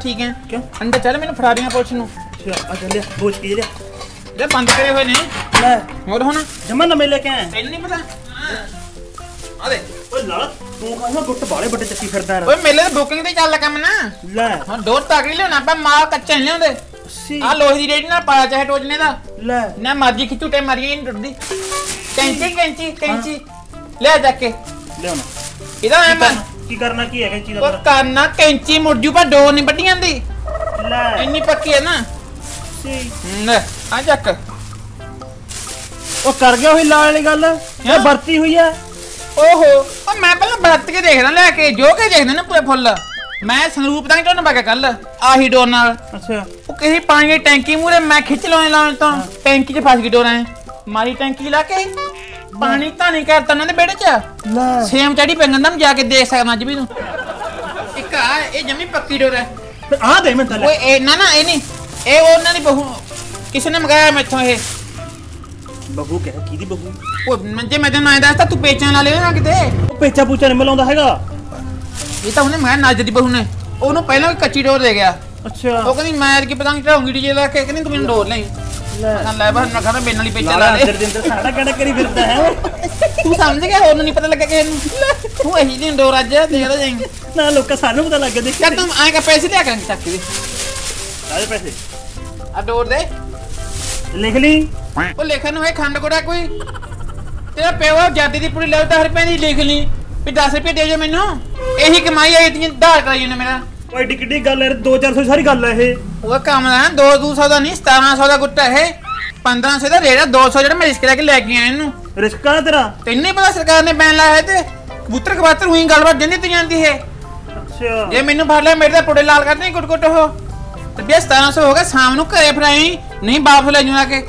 ठीक है क्यों अंदर चल मैंने फड़ा दिया पुलिस नूं आ चल बोझ के ले ये बंद करे हुए ने ले और हुण जमा नਵੇਂ लेके आए तैनूं नहीं पता आ दे ओए लाला तू कहना गुੱਟ ਬਾਲੇ ਵੱਡੇ ਚੱਕੀ ਫਿਰਦਾ ਯਾਰ ਓਏ ਮੇਲੇ ਤੇ ਬੁਕਿੰਗ ਤੇ ਚੱਲ ਕੰਮ ਨਾ ਲੈ ਹੁਣ ਦੋ ਤਾਕੜੀ ਲਿਆਉਣਾ ਆਪਾਂ ਮਾਲ ਕੱਚਾ ਨਹੀਂ ਲਿਆਉਂਦੇ ਆ ਲੋਹੇ ਦੀ ਰੇੜੀ ਨਾਲ ਪਾਇਆ ਚਾਹੇ ਟੋਜਨੇ ਦਾ ਲੈ ਨਾ ਮਰਜੀ ਖਿੱਚੂ ਟੇ ਮਾਰੀਏ ਨਹੀਂ ਟੁੱਟਦੀ ਕੈਂਚੀ ਲੈ ਜਾ ਕੇ ਲਿਆਉਣਾ ਇਹਦਾ ਐ ਮੈਂ ਕੀ ਕਰਨਾ ਕੀ ਹੈ ਕੈਂਚੀ ਦਾ ਉਹ ਕਰਨਾ ਕੈਂਚੀ ਮੁੜ ਜੂ ਪਰ ਡੋਰ ਨਹੀਂ ਵੱਢੀਆਂ ਦੀ ਲੈ ਇੰਨੀ ਪੱਕੀ ਹੈ ਨਾ ਲੈ ਆ ਚੱਕ ਉਹ ਕਰ ਗਿਆ ਹੋਈ ਲਾਲ ਵਾਲੀ ਗੱਲ ਇਹ ਵਰਤੀ ਹੋਈ ਹੈ ਓਹੋ ਉਹ ਮੈਂ ਪਹਿਲਾਂ ਵਰਤ ਕੇ ਦੇਖਦਾ ਲੈ ਕੇ ਜੋ ਕੇ ਦੇਖਦੇ ਨੇ ਪੂਰੇ ਫੁੱਲ ਮੈਂ ਸੰਗਰੂਪ ਤੱਕ ਚੋਂ ਨਵਾ ਕੇ ਕੱਲ ਆਹੀ ਡੋਰ ਨਾਲ ਅੱਛਾ ਉਹ ਕਿਸੇ ਪਾਣੀ ਦੀ ਟੈਂਕੀ ਮੂਰੇ ਮੈਂ ਖਿੱਚ ਲਾਉਣ ਤੋਂ ਟੈਂਕੀ 'ਚ ਫਸ ਗਈ ਡੋਰ ਐ ਮਾਰੀ ਟੈਂਕੀ ਲਾ ਕੇ ਪਾਣੀ ਤਾਂ ਨਹੀਂ ਕਰਤਾ ਉਹਨਾਂ ਦੇ ਬੇੜੇ 'ਚ ਲੈ ਸੇਮ ਚੜੀ ਪੈਂਦਾ ਮੈਂ ਜਾ ਕੇ ਦੇਖ ਸਕਦਾ ਅੱਜ ਵੀ ਤੂੰ ਇੱਕ ਆ ਇਹ ਜਮੀ ਪੱਕੀ ਡੋਰ ਹੈ ਆ ਦੇ ਮੈਂ ਤਲੇ ਓਏ ਇਹ ਨਾ ਇਹ ਨਹੀਂ ਇਹ ਉਹਨਾਂ ਦੀ ਬਹੂ ਕਿਸੇ ਨੇ ਮੰਗਾਇਆ ਮੈਥੋਂ ਇਹ ਬਹੂ ਕਹਿ ਕਿਹਦੀ ਬਹੂ ਉਹ ਜੇ ਮੈਂ ਤੈਨੂੰ ਐਂ ਦੱਸਦਾ ਤੂੰ ਪੇਚਾਂ ਲਾ ਲਿਓ ਨਾ ਕਿਤੇ ਉਹ ਪੇਚਾ ਪੂਚਾ ਨਹੀਂ ਮਿਲਾਉਂਦਾ ਹੈਗਾ ਇਹ ਤਾਂ ਉਹਨੇ ਮੰਗਾਇਆ ਨਾਜ ਦੀ ਬਹੂ ਨੇ ਉਹਨੂੰ ਪਹਿਲਾਂ ਕੱਚੀ ਡੋਰ ਦੇ ਗਿਆ ਅੱਛਾ ਉਹ ਕਹਿੰਦੀ ਮੈਂ ਕਿ ਪਤੰਗ ਚੜਾਉਂਗੀ ਡੀਜੇ ਲਾ ਕੇ ਕਹਿੰਦੀ ਤੂੰ ਮੈਨੂੰ ਡੋਰ ਲਈ ਲੈ ਬਸ ਮੈਂ ਕਹਿੰਦਾ ਬੇਨ ਵਾਲੀ ਪੇਚਾ ਲਾ ਲੈ ਅੰਦਰ ਦੇ ਅੰਦਰ ਸਾਡਾ ਕਿਹੜਾ ਕਰੀ ਫਿਰਦਾ ਹੈ ਤੂੰ ਸਮਝ ਗਿਆ ਹੋਰ ਨੂੰ ਨਹੀਂ ਪਤਾ ਲੱਗਾ ਕਿਸੇ ਨੂੰ ਤੂੰ ਇਹੀ ਦੀ ਡੋਰ ਅੱਜ ਦੇਖਦਾ ਜਾਏਂਗੇ ਨਾ ਲੋਕਾਂ ਸਾਨੂੰ ਪਤਾ ਲੱਗ ਗਿਆ ਦੇਖ ਚੱਲ ਤੂੰ ਐਂ ਕਾ ਪੈਸੇ ਲਿਆ ਕਰਾਂਗੇ ਚੱਕ ਦੇ ਸਾਰੇ ਪੈਸੇ ਆ ਡੋਰ ਦੇ ਲਿਖ ਲਈ ਉਹ ਲਿਖਣ ਨੂੰ ਹੈ ਖੰਡ ਕੋੜਾ ਕੋਈ ਤੇਰਾ ਪਿਓ ਜਾਦੀ ਦੀ ਪੂਰੀ ਲੈ 10 ਰੁਪਏ ਦੀ ਲਿਖ ਲਈ ਵੀ 10 ਰੁਪਏ ਦੇ ਜਾ ਮੈਨੂੰ ਇਹੀ ਕਮਾਈ ਆਈ ਤੀ ਧਾਰ ਕਰਾਈ ਉਹਨੇ ਮੇਰਾ ਓਏ ਏਡੀ ਕਿੱਡੀ ਗੱਲ ਹੈ 2-400 ਸਾਰੀ ਗੱਲ ਹੈ ਇਹ ਉਹ ਕੰਮ ਦਾ 200 ਦਾ ਨਹੀਂ 1700 ਦਾ ਗੁੱਟਾ ਇਹ 1500 ਦਾ ਰੇਟ 200 ਜਿਹੜਾ ਮੈਂ ਰਿਸਕ ਲੈ ਕੇ ਲੈ ਕੇ ਆਇਆ ਇਹਨੂੰ ਰਿਸਕ ਆ ਤੇਰਾ ਤੈਨੂੰ ਨਹੀਂ ਪਤਾ ਸਰਕਾਰ ਨੇ ਬੈਨ ਲਾਇਆ ਤੇ ਕਬੂਤਰ ਕਬਾਤਰ ਉਹੀ ਗੱਲਬਾਤ ਜਾਂਦੀ ਤੇ ਜਾਂਦੀ ਹੈ ਅੱਛਾ ਜੇ ਮੈਨੂੰ ਫੜ ਲਿਆ ਮੇਰੇ ਤਾਂ ਪੁੜੇ ਲਾਲ ਕਰਦੇ ਨਹੀਂ ਗੁੱਟ ਹੋ ਤੇ 1700 ਹੋ ਗਿਆ ਸ਼ਾਮ ਨੂੰ ਘਰੇ ਫਰਾਈ ਨਹੀਂ ਵਾਪਸ ਲੈ ਜੂਗਾ ਕੇ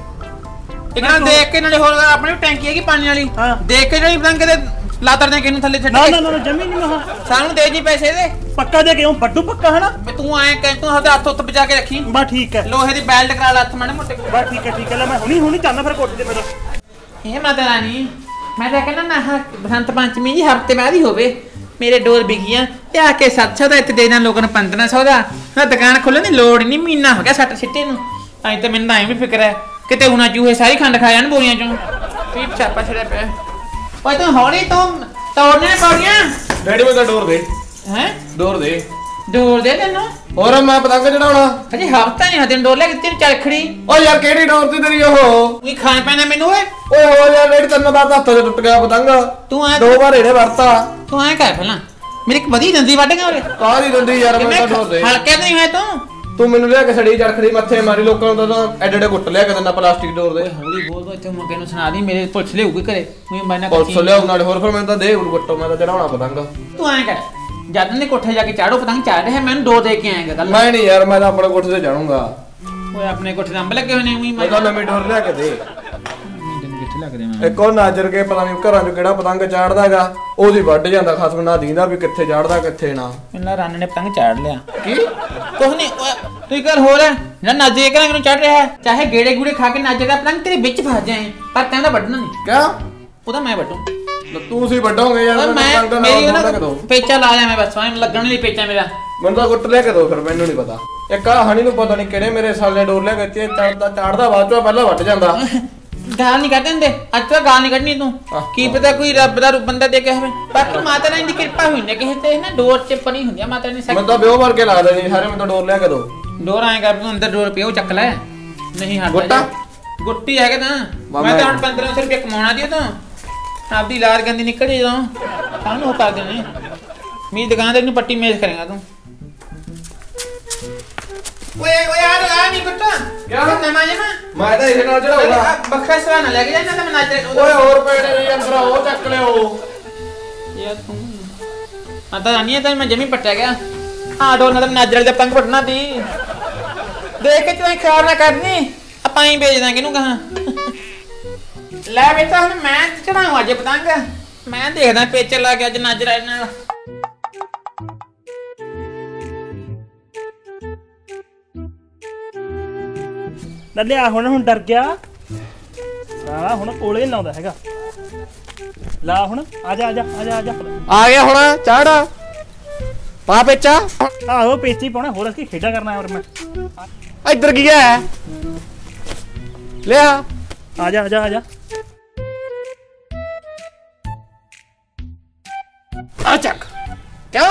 ਇੱਕ ਨਾਲ ਦੇਖ ਕੇ ਨਾਲੇ ਹੋਰ ਆਪਣੀ ਟੈਂਕੀ ਹੈਗੀ ਪਾਣੀ ਵਾਲੀ ਦੇਖ ਕੇ ਜਿਹੜੀ ਪਤੰਗ ਕਿਤੇ ਲਾਤਰ ਦੇ ਕਿਨੂੰ ਥੱਲੇ ਛੱਡ ਨਾ ਜਮੀ ਨਹੀਂ ਮਹਾ ਸਾਨੂੰ ਦੇ ਜੀ ਪੈਸੇ ਦੇ ਪੱਕਾ ਦੇ ਕਿਉਂ ਵੱਡੂ ਪੱਕਾ ਹੈ ਨਾ ਤੂੰ ਐਂ ਕਹਿ ਤੂੰ ਹੱਥ ਹੱਥ ਉੱਤੇ ਬਚਾ ਕੇ ਰੱਖੀ ਬਾ ਠੀਕ ਹੈ ਲੋਹੇ ਦੀ ਬੈਲਟ ਕਰਾ ਲਾ ਹੱਥ ਮਾੜੇ ਮੋਟੇ ਬਾ ਠੀਕ ਹੈ ਲੈ ਮੈਂ ਹੁਣੀ ਚੱਲਣਾ ਫਿਰ ਕੋਠੇ ਤੇ ਮੇਰਾ ਇਹ ਮਾਤਾ ਰਾਣੀ ਮੈਂ ਤਾਂ ਕਹਿੰਦਾ ਨਾ ਬਸੰਤ ਪੰਚਮੀ ਜੀ ਹਫਤੇ ਬਾਅਦ ਹੀ ਹੋਵੇ ਮੇਰੇ ਡੋਰ ਵਿਕੀਆਂ ਤੇ ਆ ਕੇ 700 ਦਾ ਇੱਥੇ ਦੇਣਾ ਲੋਕਾਂ ਨੂੰ 1500 ਦਾ ਨਾ ਦੁਕਾਨ ਖੋਲਣ ਦੀ ਲੋੜ ਨਹੀਂ ਮਹੀਨਾ ਹੋ ਗਿਆ ਸੱਟ ਸਿੱਟੇ ਨੂੰ ਐਂ ਤਾਂ ਮੈਨੂੰ ਤਾਂ ਐਂ ਵੀ ਫਿਕਰ ਹੈ ਕਿਤੇ ਉਹਨਾਂ ਚੂਹੇ ਸਾਰੀ ਖੰਡ ਖਾ ਜਾਣ ਬੋਰੀਆਂ ਚੋਂ ਕੀ ਛਾਪਾ ਛੜਿਆ ਪਿਆ ਓਏ ਤੂੰ ਹੌਲੀ ਤੂੰ ਤੋੜਨੇ ਪੌੜੀਆਂ ਡੈਡੀ ਮੈਂ ਤਾਂ ਡੋਰ ਦੇ ਹੈ ਡੋਰ ਦੇ ਤੈਨੂੰ ਹੋਰ ਮੈਂ ਪਤੰਗ ਚੜਾਉਣਾ ਅਜੇ ਹਫਤਾ ਨਹੀਂ ਹੱਥ ਡੋਰ ਲੈ ਕੇ ਤੇਰੀ ਚਰਖੜੀ ਓ ਯਾਰ ਕਿਹੜੀ ਡੋਰ ਤੇ ਤੇਰੀ ਉਹ ਤੂੰ ਖਾਣ ਪੈਣਾ ਮੈਨੂੰ ਓਏ ਓਏ ਹੋ ਯਾਰ ਡੈਡੀ ਤੈਨੂੰ ਬਾਅਦ ਹੱਥੋਂ ਟੁੱਟ ਗਿਆ ਪਤੰਗ ਤੂੰ ਐ 2 ਵਾਰ ਇਹਨੇ ਵਰਤਾ ਤੂੰ ਐ ਕਰ ਪਹਿਲਾਂ ਮੇਰੀ ਇੱਕ ਵਧੀ ਦੰਦੀ ਵੱਢ ਗਿਆ ਓਏ ਕਾਹਦੀ ਦੰਦੀ ਯਾਰ ਮੈਂ ਤਾਂ ਡੋਰ ਦੇ ਹਲਕੇ ਨਹੀਂ ਹੈ ਤੂੰ ਮੈਨੂੰ ਲਿਆ ਕੇ ਸੜੀ ਚਰਖੜੀ ਮੱਥੇ ਮਾਰੀ ਲੋਕਾਂ ਨੂੰ ਤਾਂ ਐਡੇ ਗੁੱਟ ਲਿਆ ਕੇ ਦਿੰਦਾ ਪਲਾਸਟਿਕ ਡੋਰ ਦੇ ਹੌਲੀ ਬੋਲ ਦੋ ਇੱਥੇ ਮੁੰਡੇ ਨੂੰ ਸੁਣਾ ਦੀ ਮੇਰੇ ਪੁਲਿਸ ਲਿਆਊਗੀ ਘਰੇ ਮੈਂ ਮੈਨਾਂ ਪੁਲਿਸ ਲਿਆਉ ਨਾਲੇ ਹੋਰ ਫਿਰ ਮੈਨੂੰ ਤਾਂ ਦੇ ਗੁੱਟੋ ਮੈਂ ਤਾਂ ਚੜਾਉਣਾ ਪਤੰਗ ਤੂੰ ਐ ਕਰ ਜਦ ਨੇ ਕੋਠੇ ਜਾ ਕੇ ਚਾੜੋ ਪਤੰਗ ਚਾੜ ਰਿਹਾ ਮੈਨੂੰ ਦੋ ਦੇ ਕੇ ਆਏਗਾ ਗੱਲ ਮੈਂ ਨਹੀਂ ਯਾਰ ਮੈਂ ਤਾਂ ਆਪਣੇ ਕੋਠੇ ਤੇ ਜਾਣੂਗਾ ਓਏ ਆਪਣੇ ਕੋਠੇ ਦੇ ਅੰਬ ਲੱਗੇ ਹੋਏ ਨੇ ਉਹੀ ਮੈਂ ਤਾਂ ਨਵੀਂ ਡੋਰ ਲਿਆ ਕੇ ਦੇ ਤੈਨੂੰ ਕਿੱਥੇ ਲੱਗਦੇ ਮੈਂ ਇੱਕ ਉਹ ਨਾਜਰ ਕੇ ਪਤਾ ਨਹੀਂ ਘਰਾਂ 'ਚ ਕਿਹੜਾ ਪਤੰਗ ਚਾੜਦਾ ਹੈਗਾ ਉਹਦੀ ਵੱਢ ਜਾਂਦਾ ਖਸਮ ਨਾ ਦੀਂਦਾ ਵੀ ਕਿੱਥੇ ਚਾੜਦਾ ਕਿੱਥੇ ਨਾ ਇਹਨਾਂ ਰਨ ਨੇ ਪਤੰਗ ਚਾੜ ਲਿਆ ਕੀ ਕੁਛ ਨਹੀਂ ਤੂੰ ਇੱਕ ਗੱਲ ਹੋਰ ਹੈ ਨਾ ਨਾਜੇ ਕਰਾਂ ਕਿਨੂੰ ਚੜ ਰਿਹਾ ਚਾਹੇ ਗੇੜੇ ਗੂੜੇ ਖਾ ਕੇ ਨਾਜੇ ਦਾ ਪਤੰਗ ਤੇਰੇ ਵਿੱਚ ਫਸ ਜਾਏ ਪਰ ਤੈਨੂੰ ਵੱਢਣਾ ਨਹੀਂ ਕਿਆ ਉਹਦਾ ਮੈਂ ਵੱਢੂ ਤੂੰ ਸੀ ਵੱਢੋਗੇ ਯਾਰ ਮੈਂ ਮੇਰੀ ਨਾ ਪੇਚਾ ਲਾ ਲਿਆ ਮੈਂ ਬਸ ਮੈਂ ਲੱਗਣ ਲਈ ਪੇਚਾ ਮੇਰਾ ਮੈਨੂੰ ਤਾਂ ਗੁੱਟ ਲਿਆ ਕੇ ਦੋ ਫਿਰ ਮੈਨੂੰ ਨਹੀਂ ਪਤਾ ਇੱਕ ਆ ਹਣੀ ਨੂੰ ਪਤਾ ਨਹੀਂ ਕਿਹੜੇ ਮੇਰੇ ਸਾਲੇ ਡੋਰ ਲਿਆ ਕੇ ਚਾੜਦਾ ਬਾਅਦ ਚੋਂ ਪਹਿਲਾਂ ਵੱਢ ਜਾਂਦਾ ਗਾਲ ਨਹੀਂ ਕੱਢ ਦਿੰਦੇ ਅੱਜ ਤਾਂ ਗਾਲ ਨਹੀਂ ਕੱਢਣੀ ਤੂੰ ਕੀ ਪਤਾ ਕੋਈ ਰੱਬ ਦਾ ਬੰਦਾ ਦੇ ਕੇ ਹੋਵੇ ਬਾਕੀ ਮਾਤਾ ਰਾਣੀ ਦੀ ਕਿਰਪਾ ਹੋਈ ਨੇ ਕਿਸੇ ਤੇ ਨਾ ਡੋਰ ਚ ਪਣੀ ਹੁੰਦੀ ਆ ਮਾਤਾ ਰਾਣੀ ਮੈਨੂੰ ਤਾਂ ਬਿਓ ਵਰਗੇ ਲੱਗਦਾ ਨਹੀਂ ਸਾਰੇ ਮੈਨੂੰ ਤਾਂ ਡੋਰ ਲਿਆ ਕੇ ਦੋ ਡੋਰ ਆਏ ਕਰ ਤੂੰ ਅੰਦਰ ਡੋਰ ਪਿਓ ਚੱਕ ਲੈ ਨਹੀਂ ਹਟਦਾ ਗੁੱਟੀ ਹੈਗਾ ਤਾਂ ਮੈਂ ਤਾਂ ਹੁਣ 1500 ਰੁਪਏ ਕਮਾਉਣਾ ਦੀ ਤਾਂ ਆਪਦੀ ਲਾਰ ਗੰਦੀ ਨਿਕਲ ਜੇ ਜਦੋਂ ਸਾਨੂੰ ਉਹ ਕਰ ਦੇਣੇ ਮੇਰੀ ਦੁਕਾਨ ਤੇ ਨੂੰ ਪੱਟੀ ਮੇਜ਼ ਕਰੇਗਾ ਤੂੰ ਓਏ ਆ ਨਹੀਂ ਕੁੱਤਾ ਕਿਆ ਨਵਾਂ ਜਮਾ ਮੈਂ ਤਾਂ ਇਹਦੇ ਨਾਲ ਚੜਾਉਗਾ ਬੱਖਾ ਸਵਾਨਾ ਲੈ ਕੇ ਜਾਣਾ ਤਾਂ ਮੈਂ ਨਾਚ ਓਏ ਹੋਰ ਪੇੜੇ ਨਹੀਂ ਅੰਦਰ ਉਹ ਚੱਕ ਲਿਓ ਯਾਰ ਤੂੰ ਆ ਤਾਂ ਨਹੀਂ ਤਾਂ ਮੈਂ ਜਮੀ ਪੱਟਿਆ ਗਿਆ ਹਾਂ ਡੋਰ ਨਾਲ ਨਾਜਰ ਦਾ ਪਤੰਗ ਪਟਣਾ ਦੀ ਦੇਖ ਕੇ ਤੂੰ ਖਰਾਬ ਨਾ ਕਰਨੀ ਆਪਾਂ ਹੀ ਵੇਚ ਦਾਂਗੇ ਇਹਨੂੰ ਕਹਾਂ ਲੈ ਬੇਟਾ ਹੁਣ ਮੈਂ ਚੜਾਉਂ ਅੱਜ ਪਤੰਗ ਮੈਂ ਦੇਖਦਾ ਪੇਚਰ ਲਾ ਕੇ ਅੱਜ ਨਾਜਰ ਨਾਲ ਲੱਲਿਆ ਹੁਣ ਡਰ ਗਿਆ ਸਾਲਾ ਹੁਣ ਕੋਲੇ ਨਹੀਂ ਲਾਉਂਦਾ ਹੈਗਾ ਲਾ ਹੁਣ ਆ ਜਾ ਆ ਗਿਆ ਹੁਣ ਚੜ ਪਾ ਪੇਚਾ ਆਹੋ ਪੇਚੀ ਪਾਉਣਾ ਹੋਰ ਅਸੀਂ ਖੇਡਾ ਕਰਨਾ ਹੋਰ ਮੈਂ ਇੱਧਰ ਕੀ ਹੈ ਲਿਆ ਆ ਜਾ ਆ ਜਾ ਆ ਜਾ ਆ ਚੱਕ ਕਿਆ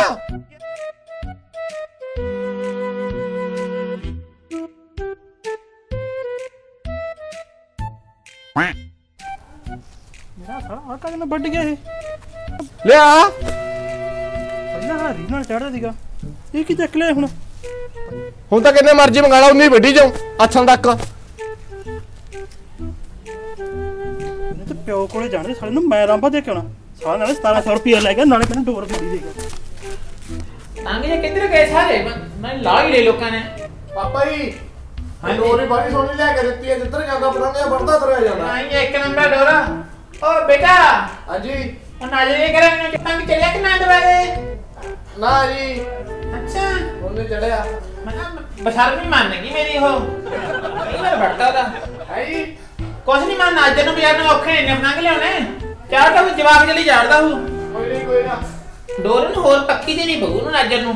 ਮੇਰਾ ਸਾਲਾ ਆ ਕਾਹਦੇ ਵੱਢ ਗਿਆ ਇਹ ਲਿਆ ਪਹਿਲਾਂ ਰੀ ਨਾਲ ਚੜਦਾ ਸੀਗਾ ਇਹ ਕੀ ਚੱਕ ਲਿਆ ਹੁਣ ਹੁਣ ਤਾਂ ਕਿੰਨੇ ਮਰਜ਼ੀ ਮੰਗਾ ਲਾ ਉਨੀ ਵੱਡੀ ਜਾਉ ਅੱਛਾਂ ਤੱਕ ਇਹਨੇ ਤੇ ਪਿਓ ਕੋਲੇ ਜਾਣੇ ਸਾਲੇ ਨੂੰ ਮੈਂ ਰਾਂਬਾ ਦੇ ਕੇ ਆਉਣਾ ਸਾਲਾ ਨਾਲੇ 1700 ਰੁਪਏ ਲੈ ਗਿਆ ਨਾਲੇ ਮੈਨੂੰ ਡੋਰ ਫੜੀ ਦੇਗਾ ਆਂਗੇ ਜੇ ਕਿੱਧਰ ਗਏ ਸਾਰੇ ਮੈਂ ਲਾ ਹੀ ਲਏ ਲੋਕਾਂ ਨੇ। ਪਾਪਾ ਜੀ ਹਾਂ ਡੋਰੀ ਬੜੀ ਸੋਹਣੀ ਲੈ ਕੇ ਦਿੱਤੀ ਹੈ ਜਿੱਧਰ ਜਾਂਦਾ ਪਰਾਂਿਆ ਵੜਦਾ ਤੁਰਿਆ ਜਾਂਦਾ ਨਹੀਂ ਇੱਕ ਨੰਬਰ ਡੋਰਾ ਓ ਬੇਟਾ ਹਾਂਜੀ ਉਹ ਨਾਲੇ ਕਰਾਂ ਨੂੰ ਕਿੰਨਾ ਵੀ ਚੜਿਆ ਕਿ ਨਾ ਦਵਾਰੇ ਨਾ ਜੀ ਅੱਛਾ ਉਹਨੇ ਚੜਿਆ ਮੈਂ ਬਸ਼ਰ ਵੀ ਮੰਨ ਗਈ ਮੇਰੀ ਉਹ ਨਹੀਂ ਮੇਰਾ ਭੜਤਾ ਦਾ ਹੈ ਜੀ ਕੁਛ ਨਹੀਂ ਮੰਨ ਅੱਜ ਨੂੰ ਬਿਆਰ ਨੂੰ ਔਖੇ ਨੇ ਨੰਗ ਲਿਆਉਣੇ ਚਾਹ ਤਾਂ ਜਵਾਬ ਜਲੀ ਝਾੜਦਾ ਹੂੰ ਕੋਈ ਨਾ ਡੋਰ ਨੂੰ ਹੋਰ ਪੱਕੀ ਦੇ ਨਹੀਂ ਬਹੂ ਨੂੰ ਨਾਜਰ ਨੂੰ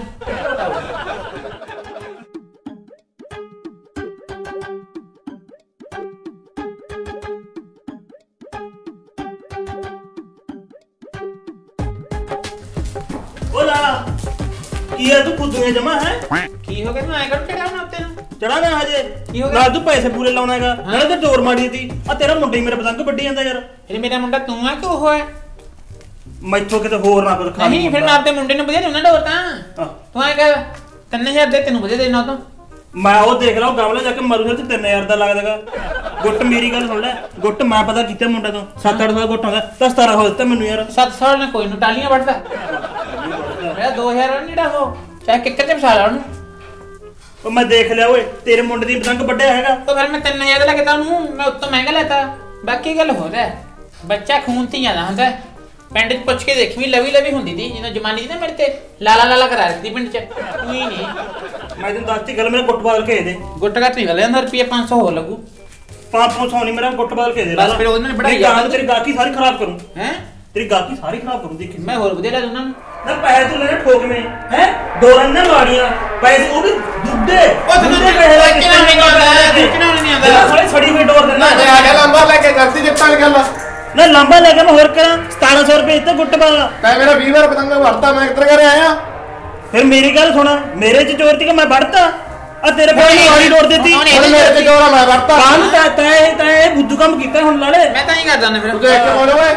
ਓ ਲਾਲਾ ਕੀ ਆ ਤੂੰ ਖੁੱਦੂਏ ਜਮਾ ਹੈ ਕੀ ਹੋ ਗਿਆ ਤੂੰ ਐਂ ਕਰ ਚੜਾਉਣਾ ਉੱਤੇ ਨੂੰ ਚੜਾ ਨਾ ਹਜੇ ਕੀ ਹੋ ਗਿਆ? ਨਾਲ ਤੂੰ ਪੈਸੇ ਪੂਰੇ ਲਾਉਣਾ ਹੈਗਾ ਨਾਲੇ ਤੇ ਡੋਰ ਮਾਰੀ ਸੀ ਆ ਤੇਰਾ ਮੁੰਡਾ ਹੀ ਮੇਰੇ ਪਤੰਗ ਵੱਢੀ ਜਾਂਦਾ ਯਾਰ ਇਹ ਮੇਰਾ ਮੁੰਡਾ ਤੂੰ ਆ ਕਿ ਉਹ ਹੈ ਮੈਥੋਂ ਕਿਤੇ ਹੋਰ ਨਾ ਕੁਝ ਖਾ ਨਹੀਂ ਫਿਰ ਮੈਂ ਆਪਦੇ ਮੁੰਡੇ ਨੂੰ ਵਧੀਆ ਦੇਉਣਾ ਡੋਰ ਤਾਂ ਤੂੰ ਐਂ ਕਰ 3000 ਦੇ ਤੈਨੂੰ ਵਧੀਆ ਦੇਣਾ ਤਾਂ ਮੈਂ ਉਹ ਦੇਖ ਲਾ ਉਹ ਗਮਲੇ ਜਾ ਕੇ ਮਰੂ ਤੇ 3000 ਦਾ ਲੱਗਦਾਗਾ ਗੁੱਟ ਮੇਰੀ ਗੱਲ ਸੁਣ ਲੈ ਗੁੱਟ ਮੈਂ ਪਤਾ ਕੀਤਾ ਮੁੰਡਾ ਤੋਂ 7-8 ਦਾ ਗੁੱਟ ਆਉਂਦਾ ਤਾਂ 17 ਹੋ ਦਿੱਤਾ ਮੈਨੂੰ ਯਾਰ 700 ਨੇ ਕੋਈ ਨੂੰ ਟਾਲੀਆਂ ਵੱਢਦਾ ਮੇਰਾ 2000 ਜਿਹੜਾ ਹੋ ਚਾਹੇ ਕਿੱਕਰ ਤੇ ਫਸਾ ਲਾ ਉਹਨੂੰ ਉਹ ਮੈਂ ਦੇਖ ਲਿਆ ਓਏ ਤੇਰੇ ਮੁੰਡੇ ਦੀ ਪਤੰਗ ਵੱਢਿਆ ਹੈਗਾ ਤਾਂ ਫਿਰ ਮੈਂ 3000 ਦਾ ਲੱਗਦਾ ਉਹਨੂੰ ਮੈਂ ਉੱਤੋਂ ਮਹਿੰਗਾ ਲੈਤਾ ਬਾਕੀ ਗੱਲ ਹੋ ਰਿਹਾ ਬੱਚਾ ਖੂਨ ਤੇ ਜ਼ਿਆਦਾ ਹੁੰਦਾ ਪਿੰਡ 'ਚ ਪੁੱਛ ਕੇ ਦੇਖੀ ਵੀ ਲਵੀ ਹੁੰਦੀ ਸੀ ਜਦੋਂ ਜਮਾਨੀ ਸੀ ਨਾ ਮੇਰੇ ਤੇ ਲਾਲਾ ਕਰਾ ਦਿੱਤੀ ਪਿੰਡ 'ਚ ਕੋਈ ਨਹੀਂ ਮੈਂ ਤੈਨੂੰ ਦੱਸਤੀ ਗੱਲ ਮੇਰਾ ਗੁੱਟ ਬਦਲ ਕੇ ਦੇ ਗੁੱਟ ਘੱਟ ਨਹੀਂ ਲੈਂਦਾ ਰੁਪਏ 500 ਹੋਰ ਲੱਗੂ 500 ਨਹੀਂ ਮੇਰਾ ਗੁੱਟ ਬਦਲ ਕੇ ਦੇ ਬਸ ਫਿਰ ਉਹਨਾਂ ਨੇ ਬੜਾਈ ਜਾਨ ਤੇਰੀ ਗਾਕੀ ਸਾਰੀ ਖਰਾਬ ਕਰੂੰ ਹੈ ਤੇਰੀ ਗਾਕੀ ਸਾਰੀ ਖਰਾਬ ਕਰੂੰ ਦੇਖੀ ਮੈਂ ਹੋਰ ਵਧੀਆ ਲੈ ਦੂੰ ਉਹਨਾਂ ਨੂੰ ਨਾ ਪੈਸੇ ਤੂੰ ਲੈਣੇ ਠੋਕਵੇਂ ਹੈ ਡੋਰਾਂ ਨਾ ਲਾੜੀਆਂ ਪੈਸੇ ਉਹ ਵੀ ਦੁੱਧੇ ਦੁੱਧੇ ਪੈਸੇ ਲੈ ਕੇ ਨਹੀਂ ਆਉਂਦਾ ਸਾਲੇ ਛੜੀ ਹੋਈ ਡੋਰ ਦਿੰਦਾ ਤੇ ਆ ਗਿਆ ਲੰਬਾ ਲੈ ਕੇ ਕਰਤੀ ਜਿੱਤਾਂ ਦੀ ਗੱਲ ਨਾ ਲੰਬਾ ਲੈ ਕੇ ਮੈਂ ਹੋਰ ਕਰਾਂ 1700 ਰੁਪਏ ਇੱਥੇ ਗੁੱਟ ਵਾਲਾ ਤੈ ਮੇਰਾ 20 ਵਾਰ ਪਤੰਗਾ ਵੜਤਾ ਮੈਂ ਕਿੱਧਰ ਘਰੇ ਆਇਆ ਫਿਰ ਮੇਰੀ ਗੱਲ ਸੁਣ ਮੇਰੇ ਚ ਚੋਰ ਤੀ ਕਿ ਮੈਂ ਵੜਤਾ ਆ ਤੇਰੇ ਕੋਲ ਵਾਲੀ ਡੋਰ ਦਿੱਤੀ ਹੁਣ ਮੇਰੇ ਤੇ ਜੋਰਾ ਮੈਂ ਵੜਤਾ ਕਾਹਨੂੰ ਤੈਂ ਬੁੱਧੂ ਕੰਮ ਕੀਤਾ ਹੁਣ ਲਾਲੇ ਮੈਂ ਤਾਂ ਨਹੀਂ ਕਰਦਾ ਨਾ ਫਿਰ ਤੂੰ ਦੇਖ ਕੇ ਬੋਲ ਓਏ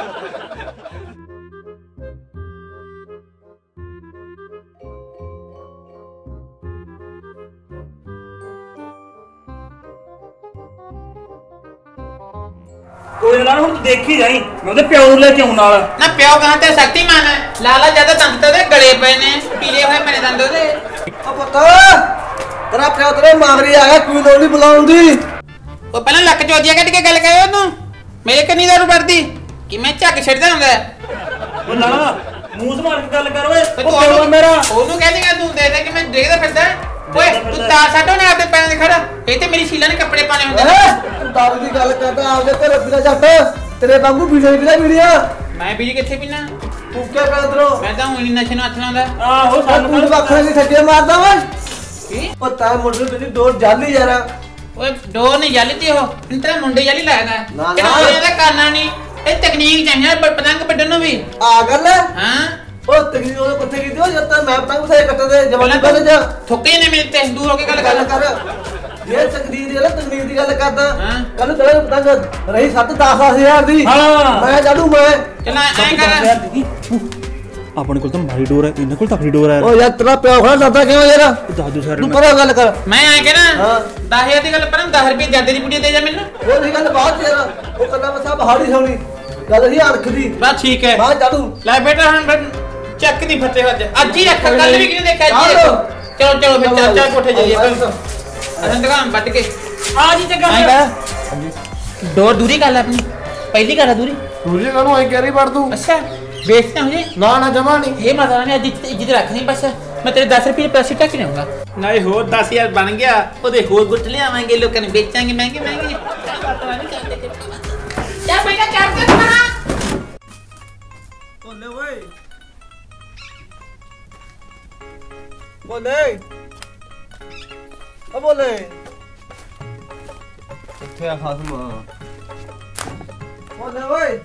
ਕੋਈ ਨਾ ਹੁਣ ਤੂੰ ਦੇਖੀ ਜਾਈ ਮੈਂ ਉਹਦੇ ਪਿਓ ਨੂੰ ਲੈ ਕੇ ਆਉਣ ਨਾਲ ਨਾ ਪਿਓ ਕਹਾਂ ਤੇ ਸ਼ਕਤੀਮਾਨ ਹੈ ਲਾਲਾ ਜਿਆਦਾ ਦੰਦ ਤੇ ਗਲੇ ਪਏ ਨੇ ਪੀਲੇ ਹੋਏ ਮੇਰੇ ਦੰਦ ਉਹਦੇ ਓ ਪੁੱਤ ਤੇਰਾ ਪਿਓ ਤੇਰੇ ਮਾਮਰੀ ਆ ਗਿਆ ਕੋਈ ਲੋੜ ਨਹੀਂ ਬੁਲਾਉਣ ਦੀ ਉਹ ਪਹਿਲਾਂ ਲੱਕ ਚੋਦੀਆਂ ਕੱਢ ਕੇ ਗੱਲ ਕਰੇ ਉਹਨੂੰ ਮੇਰੇ ਕੰਨੀ ਦਾਰੂ ਵਰਦੀ ਕਿ ਮੈਂ ਝੱਕ ਛੱਡਦਾ ਹੁੰਦਾ ਉਹ ਲਾਲਾ ਮੂੰਹ ਸੰਭਾਲ ਕੇ ਗੱਲ ਕਰ ਓਏ ਤੇ ਉਹ ਤੂੰ ਪਿਓ ਮੇਰਾ ਉਹਨੂੰ ਕਹਿ ਦੇਗਾ ਤੂੰ ਦੇ ਦੇ ਕਿ ਮੈਂ ਦੇਖਦਾ ਫਿਰਦਾ ਓਏ ਤੂੰ ਤਾਰ ਸਾਟੋ ਨਾ ਆਪਦੇ ਪੈਰਾਂ ਦੇ ਖੜਾ ਇਹ ਤੇ ਮੇਰੀ ਸ਼ੀਲਾ ਨੇ ਕੱਪੜੇ ਪਾਣੇ ਹੁੰਦੇ ਨੇ ਤੂੰ ਦਾਰੂ ਦੀ ਗੱਲ ਕਰਦਾ ਆਪਦੇ ਘਰ ਪੀਣਾ ਜੱਟ ਤੇਰੇ ਵਾਂਗੂ ਪੀਣਾ ਪੀਣਾ ਪੀੜੀਆਂ ਮੈਂ ਬੀੜੀ ਕਿੱਥੇ ਪੀਣਾ ਤੂੰ ਕਿਆ ਪੈਦਰੋ ਮੈਂ ਤਾਂ ਹੁਣ ਨਸ਼ੇ ਨੂੰ ਹੱਥ ਲਾਉਂਦਾ ਆਹੋ ਸਾਨੂੰ ਤੂੰ ਵੱਖਰੇ ਨਹੀਂ ਠੱਗੇ ਮਾਰਦਾ ਵਾ ਕੀ ਪਤਾ ਮੁੰਡੇ ਤੇਰੀ ਡੋਰ ਜਾਲੀ ਯਾਰ ਓਏ ਡੋਰ ਨਹੀਂ ਜਾਲੀ ਤੇ ਉਹ ਤੇਰਾ ਮੁੰਡੇ ਜਾਲੀ ਲੱਗਦਾ ਨਾ, ਕਿਹੜਾ ਨਾ। ਇਹਦਾ ਕਰਨਾ ਨਹੀਂ ਇਹ ਤਕਨੀਕ ਚਾਹੀਦੀ ਪਤੰਗ ਵੱਢਣ ਨੂੰ ਵੀ ਆ ਗੱਲ ਹੈ ਹਾਂ ਉਹ ਤਕਨੀਕ ਉਹ ਕਿੱਥੇ ਕੀਤੀ ਉਹ ਜਦ ਤੱਕ ਮੈਂ ਪਤੰਗ ਉਸੇ ਕੱਟਦੇ ਜਵਾਨੀ ਪਹਿਲੇ ਜਾ ਥੁੱਕੇ ਨੇ ਮੇਰੇ ਤੇ ਦੂਰ ਹੋ ਕੇ ਗੱਲ ਗੱਲ ਕਰ ਕਰ ਜੇ ਤਕਨੀਕ ਦੀ ਗੱਲ ਤਕਨੀਕ ਦੀ ਗੱਲ ਕਰਦਾ ਹਾਂ। ਕੱਲ ਤੇਰੇ ਪਤੰਗ ਰਹੀ 7-10 ਦੀ ਹਾਂ। ਮੈਂ ਜਾੜੂ ਮੈਂ ਚਲ ਐਂ ਕਰ ਆਪਣੇ ਕੋਲ ਤਾਂ ਮਾਰੀ ਡੋਰ ਹੈ ਇਹਨਾਂ ਕੋਲ ਤਾਂ ਆਪਣੀ ਡੋਰ ਹੈ ਓ ਯਾਰ ਤੇਰਾ ਪਿਓ ਖੜਾ ਦੱਸਦਾ ਕਿਉਂ ਯਾਰ ਦਾਦੂ ਸਰ ਤੂੰ ਪਰਾਂ ਗੱਲ ਕਰ ਮੈਂ ਐਂ ਕਹਿਣਾ ਹਾਂ। 10000 ਦੀ ਗੱਲ ਪਰ 10 ਰੁਪਏ ਜਾਦੇ ਦੀ ਪੁੜੀ ਦੇ ਜਾ ਮੈਨੂੰ ਉਹ ਨਹੀਂ ਗੱਲ ਬਾਤ ਯਾਰ ਉਹ ਕੱਲਾ ਮਸਾ ਬਹਾੜੀ ਸੋਣੀ ਗੱਲ ਸੀ ਅਣਖ ਦੀ ਬਸ ਠੀਕ ਹੈ ਬਾਹਰ ਜਾੜੂ ਲੈ ਬੇਟਾ ਹੁਣ ਫਿਰ ਚੱਕ ਦੀ ਫੱਟੇ ਅੱਜ ਹੀ ਰੱਖ ਕੱਲ ਵੀ ਕਿਹਨੇ ਦੇਖਿਆ ਅੱਜ ਹੀ ਰੱਖੋ। ਚਲੋ ਫਿਰ ਚਾਚਾ ਕੋਠੇ ਜਾਈਏ ਅਸਾਂ ਦੁਕਾਨ ਵੱਟ ਕੇ ਆ ਜੀ ਚੰਗਾ ਐਂ ਕਰ ਡੋਰ ਦੂਰੀ ਕਰ ਲੈ ਆਪਣੀ ਪਹਿਲੀ ਕਰ ਦੂਰੀ ਸੂਰਜ ਕਾਨੂੰ ਐ ਕਹਿ ਵੜ ਤੂੰ ਅੱਛਾ ਵੇਚਣਾ ਹੋ ਜੇ ਨਾ ਨਾ ਜਮਾ ਨਹੀਂ ਇਹ ਮਾਤਾ ਨੇ ਅੱਜ ਇੱਜ਼ਤ ਰੱਖਣੀ ਬਸ ਮੈਂ ਤੇਰੇ 10 ਰੁਪਏ ਪੈਸੇ ਟੱਕ ਦੇਵਾਂਗਾ ਨਹੀਂ ਹੋਰ 10000 ਬਣ ਗਿਆ ਉਹਦੇ ਹੋਰ ਗੁੱਟ ਲਿਆਵਾਂਗੇ ਲੋਕਾਂ ਨੂੰ ਵੇਚਾਂਗੇ ਮਹਿੰਗੇ ਮਹਿੰਗੇ ਚੱਲ ਬੇਟਾ ਚੱਲ ਕੇ ਖਾਣਾ। 'ਓਲੇ ਓਏ ਬੋਲੇ ਓ ਬੋਲੇ ਕਿੱਥੇ ਆ ਖਾਸਮ ਬੋਲੇ ਓਏ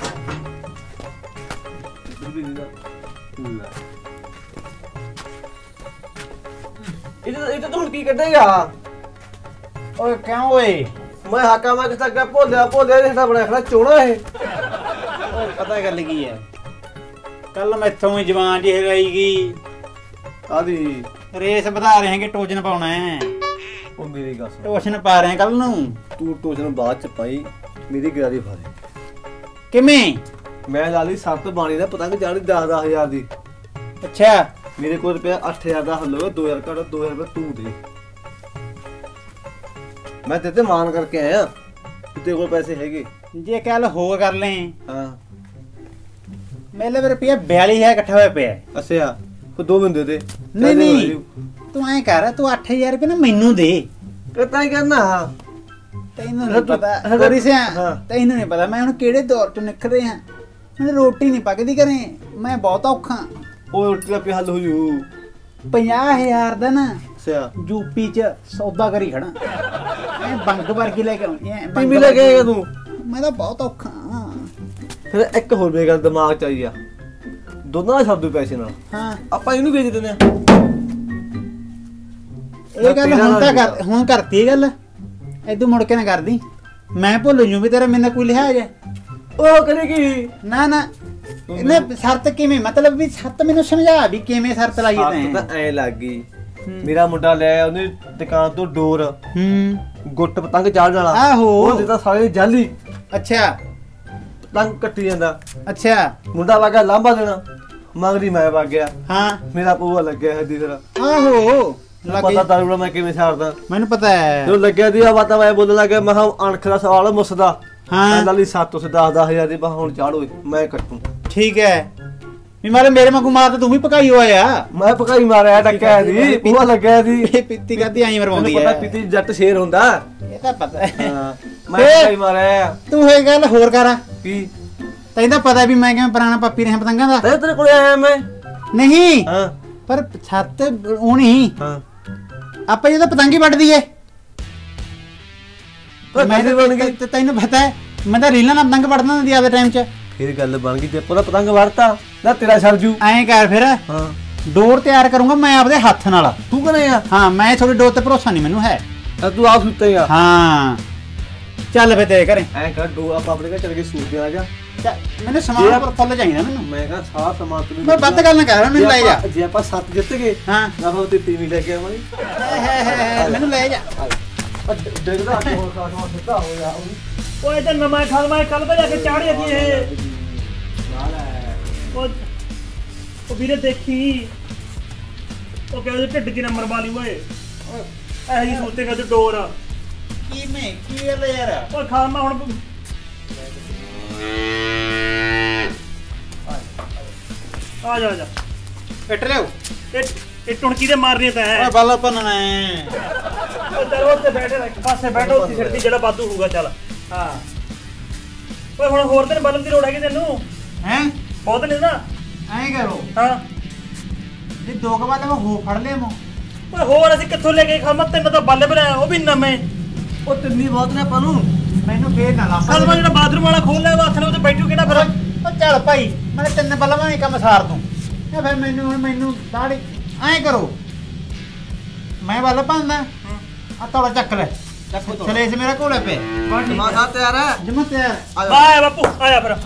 ਇਹ ਤਾਂ ਹੁਣ ਕੀ ਕੱਢੇਗਾ ਓਏ ਕਿਉਂ ਓਏ ਮੈਂ ਹਾਕਾ ਮੈਂ ਕਿਤਾ ਗਿਆ ਭੋਲਿਆ ਜਿਹੜਾ ਬਣਾ ਖੜਾ ਚੋਣਾ ਇਹ ਓਏ ਪਤਾ ਗੱਲ ਕੀ ਹੈ ਕੱਲ ਮੈਥੋਂ ਹੀ ਜਵਾਨ ਜਿਹੀ ਰਹੀ ਗਈ ਆਦੀ ਰੇਸ ਵਧਾ ਰਹੇ ਹਾਂਗੇ ਟੋਜਨ ਪਾਉਣਾ ਹੈ ਉਹ ਮੇਰੀ ਗੱਲ ਸੁਣ ਟੋਸ਼ਨ ਪਾ ਰਹੇ ਕੱਲ ਨੂੰ ਤੂੰ ਟੋਚਨ ਬਾਅਦ ਚ ਪਾਈ ਮੇਰੀ ਗਰਾਰੀ ਫਾਰੇ ਕਿਵੇਂ ਮੈਂ ਲਾ ਲਈ 7 ਬਾਣੀ ਦਾ ਪਤੰਗ ਜਾਣੀ 10,000 ਦੀ ਅੱਛਾ ਮੇਰੇ ਕੋਲ ਰੁਪਿਆ 8,000 ਦਾ ਹੱਲ ਹੋਇਆ 2,000 ਘੱਟ 2,000 ਰੁਪਏ ਤੂੰ ਦੇ ਮੈਂ ਤੇਤੇ ਮਾਨ ਕਰਕੇ ਆਇਆ ਤੇਰੇ ਕੋਲ ਪੈਸੇ ਹੈਗੇ ਜੇ ਕੱਲ ਹੋ ਕਰ ਲੈ ਹਾਂ ਮੇਰੇ ਲਈ ਰੁਪਿਆ 42,000 ਇਕੱਠਾ ਹੋਇਆ ਪਿਆ ਅੱਛਾ ਕੋ 2 ਬੰਦੇ ਦੇ ਨਹੀਂ ਤੂੰ ਐਂ ਕਰ ਤੂੰ 8,000 ਰੁਪਏ ਨਾ ਮੈਨੂੰ ਦੇ ਕਿਤਾ ਹੀ ਕਰਨਾ ਤੈਨੂੰ ਨਹੀਂ ਪਤਾ ਗੋਰੀ ਸਿਆ ਤੈਨੂੰ ਨਹੀਂ ਪਤਾ ਮੈਂ ਹੁਣ ਕਿਹੜੇ ਦੌਰ ਤੋਂ ਨਿਕਲੇ ਹਾਂ ਮੈਨੂੰ ਰੋਟੀ ਨਹੀਂ ਪੱਕਦੀ ਘਰੇ ਮੈਂ ਬਹੁਤ ਔਖਾ ਉਹ ਰੋਟੀ ਦਾ ਹੱਲ ਹੋ ਜੂ 50,000 ਦਾ ਨਾ ਅੱਛਾ ਯੂਪੀ ਚ ਸੌਦਾ ਕਰੀ ਖੜਾ ਐ ਬੰਗ ਵਰਗੀ ਲੈ ਕੇ ਆਉਂਦੀ ਐ ਤੂੰ ਵੀ ਲੈ ਕੇ ਆਏਗਾ ਤੂੰ ਮੈਂ ਤਾਂ ਬਹੁਤ ਔਖਾ ਫਿਰ ਇੱਕ ਹੋਰ ਮੇਰੇ ਗੱਲ ਦਿਮਾਗ ਚ ਆਈ ਆ ਦੋਨਾਂ ਦਾ ਛੱਡ ਪੈਸੇ ਨਾਲ ਹਾਂ ਆਪਾਂ ਇਹਨੂੰ ਵੇਚ ਦਿੰਦੇ ਆ ਇਹ ਗੱਲ ਹੁਣ ਕਰਤੀ ਇਹ ਗੱਲ ਐਦੂ ਮੁੜ ਕੇ ਨਾ ਕਰਦੀ ਮੈਂ ਭੁੱਲ ਜੂ ਵੀ ਤੇਰਾ ਮੈਨੂੰ ਕੋਈ ਲਿਹਾਜ਼ ਹੈ ਉਹ ਕਰੇਗੀ ਨਾ ਇਹਨੇ ਸ਼ਰਤ ਕਿਵੇਂ ਮਤਲਬ ਵੀ ਸ਼ਰਤ ਮੈਨੂੰ ਸਮਝਾ ਵੀ ਕਿਵੇਂ ਸ਼ਰਤ ਲਾਈ ਤੈਂ ਤਾਂ ਐ ਲੱਗ ਗਈ ਮੇਰਾ ਮੁੰਡਾ ਲੈ ਉਹਨੇ ਦੁਕਾਨ ਤੋਂ ਡੋਰ ਗੁੱਟ ਪਤੰਗ ਚਾੜਨ ਵਾਲਾ ਆਹੋ ਉਹ ਦਿੱਤਾ ਸਾਰੇ ਜਾਲੀ ਅੱਛਾ ਪਤੰਗ ਕੱਟੀ ਜਾਂਦਾ ਅੱਛਾ ਮੁੰਡਾ ਵਾਗਾ ਲਾਂਬਾ ਦੇਣਾ ਮੰਗਦੀ ਮੈਂ ਵਗ ਗਿਆ ਹਾਂ ਮੇਰਾ ਪੂਆ ਲੱਗਿਆ ਹੈ ਦੀ ਤਰ੍ਹਾਂ ਆਹੋ ਪਤਾ ਤਾਰੂੜਾ ਮੈਂ ਕਿਵੇਂ ਛਾੜਦਾ ਮੈਨੂੰ ਪਤਾ ਹੈ ਜਦੋਂ ਲੱਗਿਆ ਦੀ ਆਵਾਤਾ ਮੈਂ ਬੋਲਣ ਲੱਗਿਆ ਮੈਂ ਅਣਖ ਦਾ ਸਵਾਲ ਮੁੱਸਦਾ ਹਾਂ ਲਾਲੀ 7 ਤੋਂ 10,000 ਦੀ ਬਾ ਹੁਣ ਚਾੜੋ ਮੈਂ ਕੱਟੂ ਠੀਕ ਹੈ ਵੀ ਮਾਰੇ ਮੇਰੇ ਵਾਂਗੂ ਮਾਰ ਤਾਂ ਤੂੰ ਵੀ ਪਕਾਈ ਹੋਇਆ ਮੈਂ ਪਕਾਈ ਮਾਰਿਆ ਡੱਕਿਆ ਦੀ ਪੂਆ ਲੱਗਿਆ ਦੀ ਇਹ ਪਿੱਤੀ ਕਰਦੀ ਆਈ ਮਰਵਾਉਂਦੀ ਪਤਾ ਹੈ ਪੀਤੀ ਜੱਟ ਸ਼ੇਰ ਹੁੰਦਾ ਇਹ ਤਾਂ ਪਤਾ ਹੈ ਹਾਂ ਮੈਂ ਪਕਾਈ ਮਾਰਿਆ ਤੂੰ ਇਹ ਗੱਲ ਹੋਰ ਕਰ ਕੀ ਤੈਨੂੰ ਤਾਂ ਪਤਾ ਵੀ ਮੈਂ ਕਿਵੇਂ ਪੁਰਾਣਾ ਪਾਪੀ ਰਿਹਾ ਪਤੰਗਾਂ ਦਾ ਤੇਰੇ ਕੋਲ ਆਇਆ ਮੈਂ ਨਹੀਂ ਹਾਂ ਪਰ ਛੱਤ ਹੋਣੀ ਹਾਂ ਆਪਾਂ ਜਦੋਂ ਪਤੰਗੀ ਵੱਢਦੀ ਏ ਮੈਂ ਬਣ ਗਈ ਤੇ ਤੈਨੂੰ ਪਤਾ ਹੈ ਮੈਂ ਤਾਂ ਰੀਲਾਂ ਨਾਲ ਪਤੰਗ ਵੱਢਦਾ ਹੁੰਦੀ ਆ ਦੇ ਟਾਈਮ 'ਚ ਫਿਰ ਗੱਲ ਬਣ ਗਈ ਤੇ ਪੂਰਾ ਪਤੰਗ ਵੜਤਾ ਨਾ ਤੇਰਾ ਸਰਜੂ ਐਂ ਕਰ ਫਿਰ ਹਾਂ ਡੋਰ ਤਿਆਰ ਕਰੂੰਗਾ ਮੈਂ ਆਪਦੇ ਹੱਥ ਨਾਲ ਤੂੰ ਕਰੇਗਾ ਹਾਂ ਮੈਂ ਤੁਹਾਡੀ ਡੋਰ ਤੇ ਭਰੋਸਾ ਨਹੀਂ ਮੈਨੂੰ ਹੈ ਤੂੰ ਆਪ ਸੁੱਤੇਗਾ ਹਾਂ ਚੱਲ ਫੇ ਤੇਰੇ ਘਰੇ ਐਂ ਕਰ ਦੋ ਆਪਾਂ ਆਪਣੇ ਘਰ ਚਲ ਕੇ ਸੂਟ ਦੇ ਆ ਜਾ ਮੈਨੂੰ ਸਮਾਨ ਪਰ ਫੁੱਲ ਚਾਹੀਦਾ ਮੈਨੂੰ ਮੈਂ ਕਹਾਂ ਸਾਰਾ ਸਮਾਨ ਤੂੰ ਮੈਂ ਵੱਧ ਗੱਲ ਨਾ ਕਰ ਮੈਨੂੰ ਲੈ ਜਾ ਜੇ ਆਪਾਂ 7 ਜਿੱਤ ਗਏ ਹਾਂ ਨਾ ਫਿਰ ਤੇ ਟੀਵੀ ਲੈ ਕੇ ਆਵਾਂਗੇ ਮੈਨੂੰ ਲੈ ਜਾ ਦੇਖਦਾ ਕਿ ਹੁਣ ਖਾਸਮਾ ਸਿੱਧਾ ਹੋ ਜਾ ਓਏ ਤੇ ਨਵਾਂ ਖਾਲ ਮੈਂ ਕੱਲ ਜਾ ਕੇ ਚਾੜੀ ਦੀ ਇਹ ਉਹ ਵੀਰੇ ਦੇਖੀ ਉਹ ਕਹਿੰਦੇ ਢਿੱਡ ਕੀ ਨੰਬਰ ਵਾਲੀ ਓਏ ਇਹ ਜੀ ਸੋਚੇਗਾ ਤੇ ਡੋਰ ਕੀ ਗੱਲ ਯਾਰ ਓਏ ਖਾਲ ਮੈਂ ਹੁਣ ਆ ਜਾ ਇੱਟ ਲਿਓ ਇਹ ਟੁਣਕੀ ਦੇ ਮਾਰਨੀ ਤਾਂ ਹੈ ਓਏ ਬੱਲ ਪੰਨਣਾ ਓ ਚਲ ਉੱਥੇ ਬੈਠੇ ਇੱਕ ਪਾਸੇ ਬੈਠੋ ਉੱਥੇ ਛੱਡਦੀ ਜਿਹੜਾ ਵਾਧੂ ਹੋਊਗਾ ਚੱਲ ਹਾਂ ਓਏ ਹੁਣ ਹੋਰ ਦਿਨ ਬਲਮ ਦੀ ਲੋੜ ਹੈਗੀ ਤੈਨੂੰ ਹੈ ਬਹੁਤ ਨੇ ਨਾ ਐਂ ਕਰੋ ਹਾਂ ਜੇ ਦੋ ਕੁ ਬਾਅਦ ਮੈਂ ਹੋ ਫੜ ਲਿਆ ਮੋ ਓਏ ਹੋਰ ਅਸੀਂ ਕਿੱਥੋਂ ਲੈ ਕੇ ਖਾਮਾ ਤੈਨੂੰ ਤਾਂ ਬੱਲੇ ਬਣਾਇਆ ਉਹ ਵੀ ਨਵੇਂ ਉਹ ਤਿੰਨੀ ਬਹੁਤ ਨੇ ਆਪਾਂ ਨੂੰ ਮੈਨੂੰ ਫੇਰ ਨਾ ਲਾ ਕੱਲ ਮੈਂ ਜਿਹੜਾ ਬਾਥਰੂਮ ਵਾਲਾ ਖੋਲ ਲਿਆ ਹੱਥ ਨਾਲ ਉੱਤੇ ਬੈਠੂ ਕਿਹੜਾ ਫਿਰ ਉਹ ਚੱਲ ਭਾਈ ਮੈਂ ਤਿੰਨ ਬੱਲਾਂ ਹੀ ਕੰਮ ਸਾਰ ਦੂੰ ਇਹ ਫਿਰ ਮੈਨੂੰ ਦਾੜੀ ਐਂ ਕਰੋ ਮੈਂ ਬੱਲ ਪਾਉਂਦਾ ਆ ਤੋੜਾ ਚੱਕ ਲੈ ਚਲੇ ਇਸ ਮੇਰਾ ਕੋਲੇ ਪੇ ਮਾਂ ਸਾਹਿਬ ਤਿਆਰ ਹੈ ਜਮਾ ਤਿਆਰ ਆਇਆ ਬਾਪੂ ਆਇਆ ਫਿਰ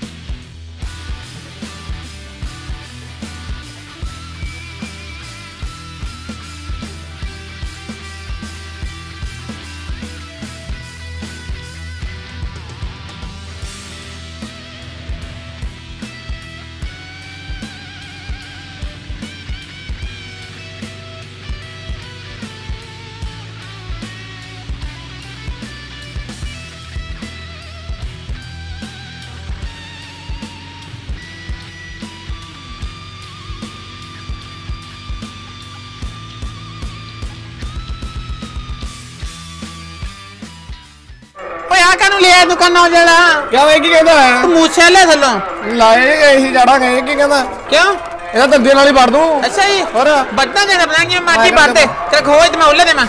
ਕਾਨੂੰ ਲਿਆ ਦੁਕਾਨਾਂ ਜਿਹੜਾ ਕਿਆ ਵੇ ਕੀ ਕਹਿੰਦਾ ਮੂਛੇ ਲੈ ਥੱਲੋਂ ਲਾਏ ਗਏ ਸੀ ਜਾੜਾ ਗਏ ਕੀ ਕਹਿੰਦਾ ਕਿਉਂ ਇਹਦਾ ਦੰਦੇ ਨਾਲ ਹੀ ਵੜ ਦੂੰ। ਅੱਛਾ ਜੀ ਹੋਰ ਬੱਦਾਂ ਦੇ ਬਣਾਈਆਂ ਮਾਟੀ ਵੜਦੇ ਤੇ ਖੋਜ ਤੇ ਮੈਂ ਉੱਲੇ ਦੇਵਾਂ।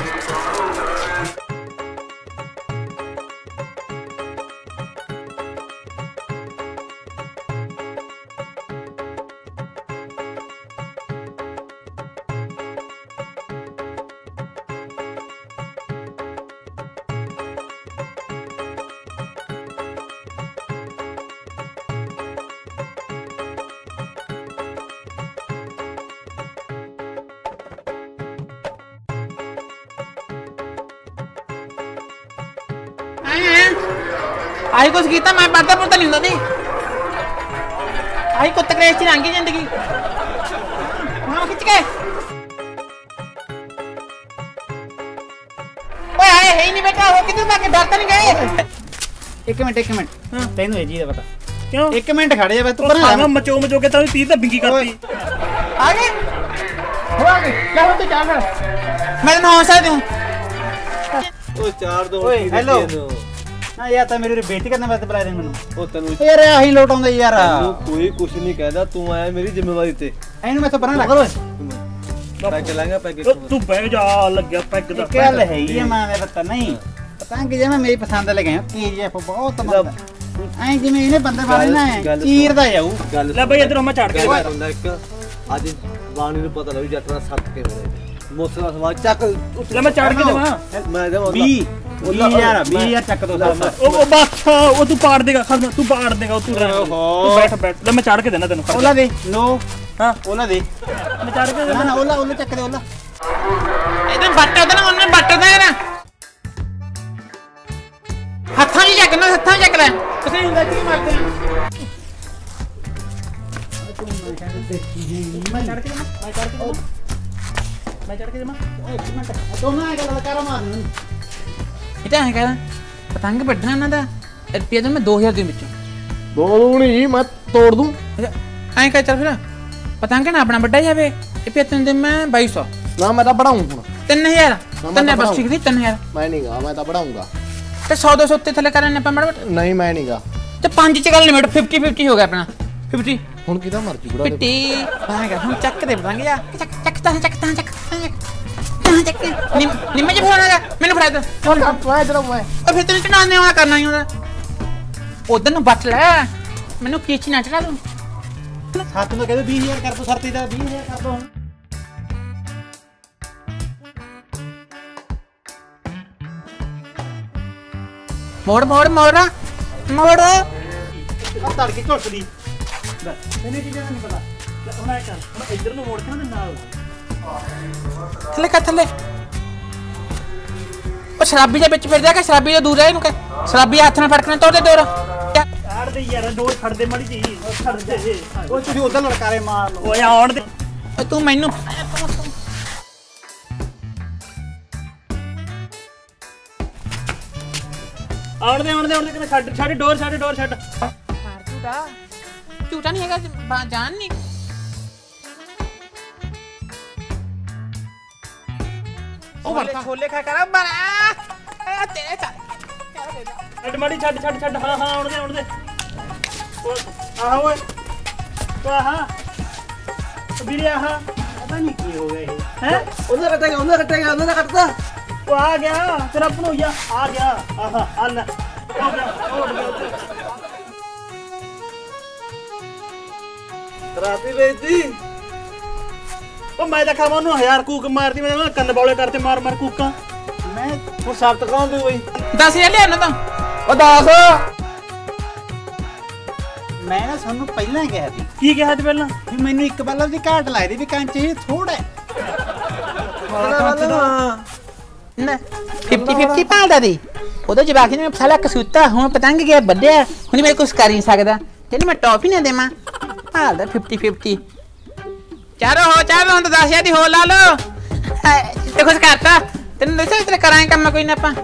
आई कुछ कीता मैं पढ़ता पढ़ता नहीं होता आई कुत्ते क्रेज च रंगी जिंदगी हाँ खिंच के ओए आए है ही नहीं बेटा वो किधर भागे डरता नहीं गए एक मिनट तेन है जी पता क्यों 1 मिनट खड़े जा तू पर मचो के तो 30 बिंगी करती आ गए हो आ गए क्या हो तो चाल मैं तो हौसला दूं ਉਹ ਚਾਰ ਦੋ ਓਏ ਹੈਲੋ ਹਾਂ ਯਾਰ ਤਾਂ ਮੇਰੀ ਬੇਇੱਜ਼ਤੀ ਕਰਨ ਵਾਸਤੇ ਬੁਲਾਇਆ ਤੈਨੂੰ ਮੈਨੂੰ ਉਹ ਤੈਨੂੰ ਯਾਰ ਆਹੀ ਲੋਟ ਆਉਂਦਾ ਯਾਰ ਤੈਨੂੰ ਕੋਈ ਕੁਝ ਨਹੀਂ ਕਹਿੰਦਾ ਤੂੰ ਆਇਆ ਮੇਰੀ ਜ਼ਿੰਮੇਵਾਰੀ ਤੇ ਇਹਨੂੰ ਮੈਥੋਂ ਪਰਾਂ ਲੱਗ ਓਏ ਪੈਗ ਲਾਂਗਾ ਪੈਗ ਤੂੰ ਬਹਿ ਜਾ ਲੱਗਿਆ ਪੈਗ ਦਾ ਇੱਕ ਗੱਲ ਹੈ ਹੀ ਆ ਮਾਂ ਦੇ ਪਤਾ ਨਹੀਂ ਪਤੰਗ ਜਿਵੇਂ ਮੇਰੀ ਪਸੰਦ ਲੈ ਗਏ ਕੇਜੀਐਫ ਬਹੁਤ ਮਜ਼ਾ ਐਂ ਜਿਵੇਂ ਇਹਨੇ ਬੰਦੇ ਵਾਲੇ ਨਾ ਚੀਰਦਾ ਜਾਊ ਲੈ ਬਈ ਇਧਰੋਂ ਮੈਂ ਚੜ ਕੇ ਹੁੰਦਾ ਇੱਕ ਅੱਜ ਬਾਣੀ ਨੂੰ ਪਤਾ ਲੱਗ ਜੱਟ ਦਾ ਸੱਤ ਕਿਵੇਂ ਮੋਸਲਾ ਸਵਾਲ ਚੱਕ ਲੈ ਮੈਂ ਚੜ ਕੇ ਦੇਵਾਂ ਮੈਂ ਦੇਵਾਂ 20,000 ਚੱਕ ਦੋ ਉਹ ਬਾਛਾ ਉਹ ਤੂੰ ਪਾੜ ਦੇਗਾ ਖੜ ਤੂੰ ਪਾੜ ਦੇਗਾ ਤੂੰ ਬੈਠ ਲੈ ਮੈਂ ਚੜ ਕੇ ਦੇਣਾ ਤੈਨੂੰ ओला दे नो ਹਾਂ ओला दे ਮੈਂ ਚੜ ਕੇ ना ना ओला ओला चक दे ओला ਇਹਦੇ ਬੱਟ ਉਹਦੇ ਨਾਲ ਉਹਨੇ ਬੱਟ ਦਾ ਨਾ ਹੱਥਾਂ 'ਚ ਚੱਕ ਨਾ ਹੱਥਾਂ 'ਚ ਚੱਕ ਲੈ ਤੁਸੀਂ ਹੁੰਦਾ ਕੀ ਮਾਰਦੇ ਆ ਮੈਂ ਚੜ ਕੇ ਦੇਵਾਂ एक मिनट दोनों आ गया करो मार ਇਹ ਤਾਂ ਐਂ ਕਹਿ ਪਤੰਗ ਵੱਢਣਾ ਉਹਨਾਂ ਦਾ ਰੁਪਈਆ ਤਾਂ ਮੈਂ 2000 ਦੇ ਵਿੱਚੋਂ ਦੋ ਨਹੀਂ ਮੈਂ ਤੋੜ ਦੂੰ ਐਂ ਕਹਿ ਚੱਲ ਫਿਰ ਪਤੰਗ ਨਾ ਆਪਣਾ ਵੱਡਾ ਜਾਵੇ ਇਹ ਪਿਆ ਤੈਨੂੰ ਦੇ ਮੈਂ 2200 ਨਾ ਮੈਂ ਤਾਂ ਬੜਾਉਂ ਹੁਣ 3000 ਤੰਨੇ ਬਸ ਠੀਕ ਨਹੀਂ 3000 ਮੈਂ ਨਹੀਂਗਾ ਮੈਂ ਤਾਂ ਬੜਾਉਂਗਾ ਤੇ 100 200 ਉੱਤੇ ਥੱਲੇ ਕਰਨ ਆਪਾਂ ਮੜ ਨਹੀਂ ਮੈਂ ਨਹੀਂਗਾ ਤੇ 5 ਚ ਗੱਲ ਲਿਮਿਟ 50 50 ਹੋ ਗਿਆ ਆਪਣਾ 50 ਹੁਣ ਕਿਹਦਾ ਮਰਜੀ ਬੜਾ ਪਿੱਟੀ ਪਾਏਗਾ ਹੁਣ ਚੱਕ ਦੇ ਪਤੰਗ ਜਾ ਚੱਕ ਨਿੰਮੇ ਚ ਫੋਨ ਮੈਨੂੰ ਫੜਾ ਦੇ ਮੈਂ ਇਧਰ ਮੈਂ ਉਹ ਫਿਰ ਤੈਨੂੰ ਚੜਾਉਣੇ ਆਉਣਾ ਕਰਨਾ ਹੀ ਉਹਦਾ ਉਧਰ ਨੂੰ ਬੱਟ ਲੈ ਮੈਨੂੰ ਕੀਚ ਨਾ ਚੜਾ ਦੂੰ साथ में कह दो 20,000 कर दो सरती दा 20,000 कर दो ਮੋੜ ਮੋੜ ਮੋੜ ਮੋੜ अब तड़की झुटदी मैंने चीज़ नहीं पता ਹੁਣ ਐ ਕਰ ਹੁਣ ਇੱਧਰ ਨੂੰ ਮੋੜ ਕੇ ਨਾ ਨਾਲ ਥੱਲੇ ਕਰ ਥੱਲੇ ਉਹ ਸ਼ਰਾਬੀ ਦੇ ਵਿੱਚ ਫਿਰਦਾ ਕਿ ਸ਼ਰਾਬੀ ਤੋਂ ਦੂਰ ਰਹਿ ਇਹਨੂੰ ਕਹਿ ਸ਼ਰਾਬੀ ਹੱਥ ਨਾਲ ਫੜਕਣਾ ਤੋੜ ਦੇ ਦੋਰ ਛੱਡ ਦੇ ਯਾਰ ਡੋਰ ਛੱਡ ਦੇ ਮੜੀ ਜੀ ਛੱਡ ਦੇ वो तुझे उधर लड़कारे मार लो ਓਏ ਆਉਣ ਦੇ ਤੂੰ ਮੈਨੂੰ ਆਉਣ ਦੇ ਕਿਤੇ ਛੱਡ ਡੋਰ ਛੱਡ ਮਾਰ ਝੂਟਾ ਨਹੀਂ ਹੈਗਾ ਜਾਨ ਨਹੀਂ ਉਹ ਵਰਤਾ ਖੋਲੇ ਖਾ ਕਰ ਬਣਾ ਤੇਰੇ ਛੱਡ ਮੜੀ ਛੱਡ ਹਾਂ ਆਉਣ ਦੇ ਆਹ ਓਏ ਆਹ ਵੀਰੇ ਆਹ पता नहीं की हो गया ये ਹੈ ਉਹਦਾ ਕੱਟਦਾ ਉਹ ਆ ਗਿਆ ਤੇਰਾ ਭਣੋਈਆ ਆ ਗਿਆ ਆਹ ਆ ਲੈ ਹੋ ਗਿਆ ਉੱਡ ਗਿਆ ਉੱਤੇ ਰਾਤੀ ਵੇਚਦੀ ਉਹ ਮੈਂ ਤਾਂ ਖਾਵਾਂ ਉਹਨੂੰ 1000 ਕੂਕ ਮਾਰਦੀ ਮੈਂ ਕੰਨ ਬੌਲੇ ਕਰਤੇ ਮਾਰ ਕੂਕਾਂ मैं ਉਹ ਸ਼ਰਤ ਕੌਣ ਦੂ ਬਈ 10000 ਲਿਆ ਨਾ ਤਾਂ ਉਹ 10 मैं ना सानू पहला कहा थी ਕੀ ਕਿਹਾ ਤੇ ਪਹਿਲਾਂ भी मैनू एक बल्ला दी घाट लगदी भी कंच ही थोड़ा है ਨਾ 50 ਭਾਲਦਾ ਦੀ ਉਹਦੇ ਜਵਾਕ ਨੇ ਸਾਲਾ ਕਸੂਤਾ ਹੁਣ ਪਤੰਗ ਗਿਆ ਵੱਡਿਆ ਹੁਣ ਮੈਂ ਕੁਝ ਕਰ ਨਹੀਂ ਸਕਦਾ ਤੈਨੂੰ ਮੈਂ ਟੌਫੀ ਨਾ ਦੇਵਾਂ ਭਾਲਦਾ 50 ਚਾਰੋ ਹੁਣ ਤਾਂ 10000 ਦੀ ਹੋ ਲਾ ਲੋ ਤੇ ਕੁਝ ਕਰਤਾ ਤੈਨੂੰ ਦੱਸਿਆ ਤੇਰੇ ਕਰਾਂਗੇ ਕੰਮ ਕੋਈ ਨਾ ਆਪਾਂ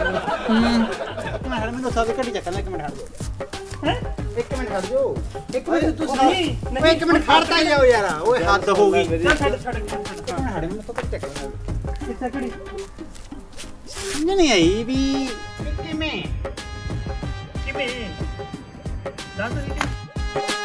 मैनू सब घड़ी चक्कर एक मिनट हट दो ਹੈ एक मिनट हट जाओ एक मिनट तू ਨਹੀਂ ओए एक मिनट खड़ता ही जाओ यार ओए हद हो गई ਛੱਡ हट मैनू तो चक्कर ਕਿੱਥੇ ਕਿਹੜੀ समझ नहीं आई भी किमें ਕਿਵੇਂ ਦੱਸ